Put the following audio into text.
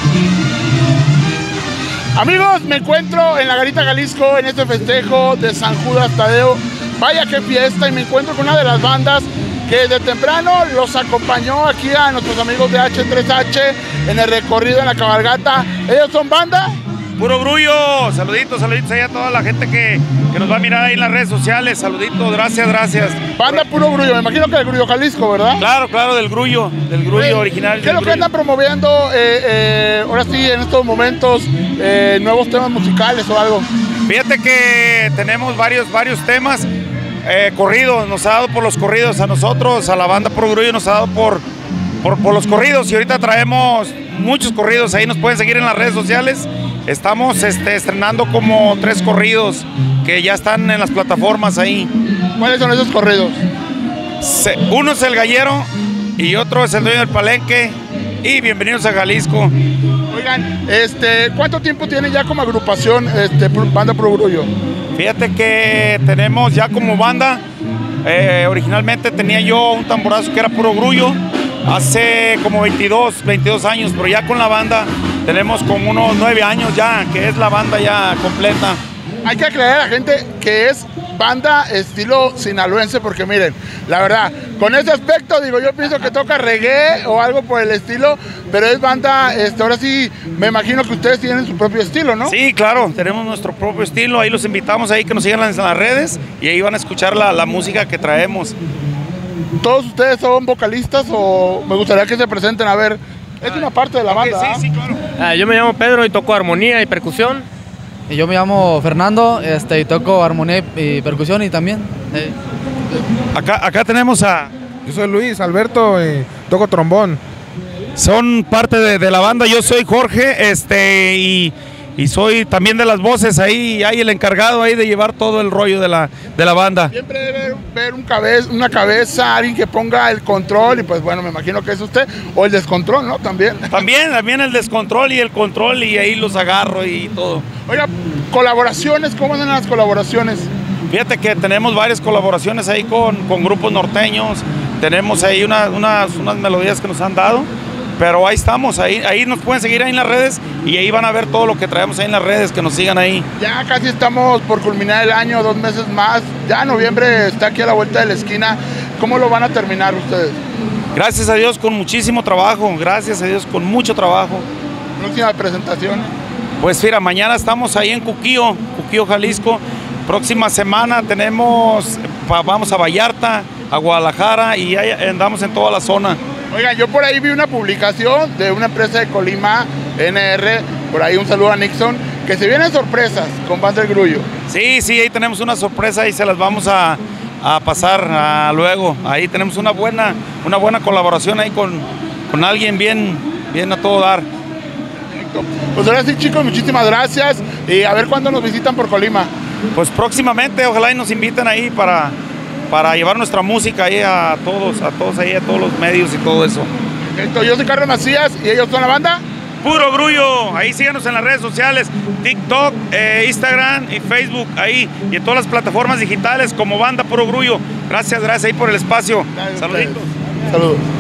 Amigos, me encuentro en la Garita Jalisco en este festejo de San Judas Tadeo. Vaya qué fiesta, y me encuentro con una de las bandas que de temprano los acompañó aquí a nuestros amigos de H3H en el recorrido en la cabalgata. ¿Ellos son banda? Puro Grullo. Saluditos, saluditos ahí a toda la gente que nos va a mirar ahí en las redes sociales. Saluditos, gracias, gracias. Banda Puro Grullo, me imagino que del Grullo Jalisco, ¿verdad? Claro, del Grullo original. ¿Qué es lo que andan promoviendo ahora sí en estos momentos, nuevos temas musicales o algo? Fíjate que tenemos varios temas, corridos, nos ha dado por los corridos a nosotros, a la banda Puro Grullo nos ha dado por los corridos, y ahorita traemos muchos corridos, ahí nos pueden seguir en las redes sociales. Estamos estrenando como 3 corridos que ya están en las plataformas ahí. ¿Cuáles son esos corridos? Uno es El Gallero y otro es El Dueño del Palenque y Bienvenidos a Jalisco. Oigan, ¿cuánto tiempo tienen ya como agrupación banda Puro Grullo? Fíjate que tenemos ya como banda, originalmente tenía yo un tamborazo que era Puro Grullo, hace como 22 años, pero ya con la banda tenemos como unos 9 años ya, que es la banda ya completa. Hay que aclarar a la gente que es banda estilo sinaloense, porque miren, la verdad, con ese aspecto, digo, yo pienso que toca reggae o algo por el estilo, pero es banda, ahora sí, me imagino que ustedes tienen su propio estilo, ¿no? Sí, claro, tenemos nuestro propio estilo, ahí los invitamos ahí que nos sigan en las redes y ahí van a escuchar la música que traemos. ¿Todos ustedes son vocalistas o me gustaría que se presenten? A ver, es una parte de la banda. Sí, claro. Yo me llamo Pedro y toco armonía y percusión. Y yo me llamo Fernando y toco armonía y percusión y también. Acá tenemos a... Yo soy Luis Alberto y toco trombón. Son parte de la banda, yo soy Jorge y soy también de las voces ahí el encargado ahí de llevar todo el rollo de la banda. Siempre debe ver una cabeza, alguien que ponga el control y pues bueno, me imagino que es usted, o el descontrol, ¿no? También el descontrol y el control y ahí los agarro y todo. Oiga, colaboraciones, ¿cómo andan las colaboraciones? Fíjate que tenemos varias colaboraciones ahí con grupos norteños, tenemos ahí unas melodías que nos han dado. Pero ahí estamos, ahí nos pueden seguir ahí en las redes y ahí van a ver todo lo que traemos ahí en las redes, que nos sigan ahí. Ya casi estamos por culminar el año, 2 meses más, ya noviembre está aquí a la vuelta de la esquina. ¿Cómo lo van a terminar ustedes? Gracias a Dios con muchísimo trabajo, gracias a Dios con mucho trabajo. ¿Próxima presentación? Pues mira, mañana estamos ahí en Cuquío, Jalisco. Próxima semana vamos a Vallarta, a Guadalajara y ahí andamos en toda la zona. Oigan, yo por ahí vi una publicación de una empresa de Colima, NR, por ahí un saludo a Nixon, que se vienen sorpresas con Banda El Grullo. Sí, ahí tenemos una sorpresa y se las vamos a pasar luego. Ahí tenemos una buena colaboración ahí con alguien bien a todo dar. Pues ahora sí, chicos, muchísimas gracias y a ver cuándo nos visitan por Colima. Pues próximamente, ojalá y nos inviten ahí para llevar nuestra música ahí a todos ahí, a todos los medios y todo eso. Perfecto, yo soy Carlos Macías y ellos son la banda Puro Grullo. Ahí síganos en las redes sociales, TikTok, Instagram y Facebook, ahí y en todas las plataformas digitales como banda Puro Grullo. Gracias ahí por el espacio. Gracias. Saluditos. Saludos.